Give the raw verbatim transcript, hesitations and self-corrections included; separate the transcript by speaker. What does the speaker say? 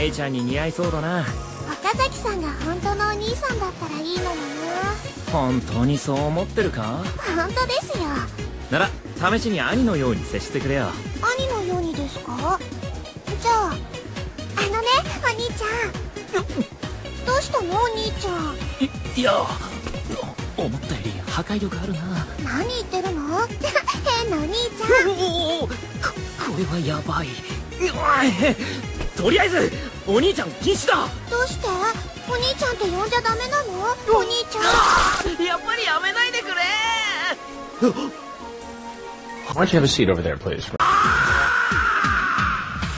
Speaker 1: メイちゃんに似合いそうだな。
Speaker 2: 岡崎さんが本当のお兄さんだったらいいのにな。
Speaker 1: 本当にそう思ってるか？
Speaker 2: 本当ですよ。
Speaker 1: なら試しに兄のように接してくれよ。
Speaker 2: 兄のようにですか？じゃあ、あのね、お兄ちゃん。どうしたのお兄ちゃん。
Speaker 1: い、いや、思ったより破壊力あるな。
Speaker 2: 何言ってるの？変なお兄ちゃん。
Speaker 1: おお、こ、これはやばい。とりあえずお兄ちゃん禁止だ。
Speaker 2: どうして？お兄ちゃんって呼んじゃダメなの？お兄ちゃ
Speaker 1: ん。やっぱりやめないでくれ。
Speaker 3: Why don't you have a seat over there, please?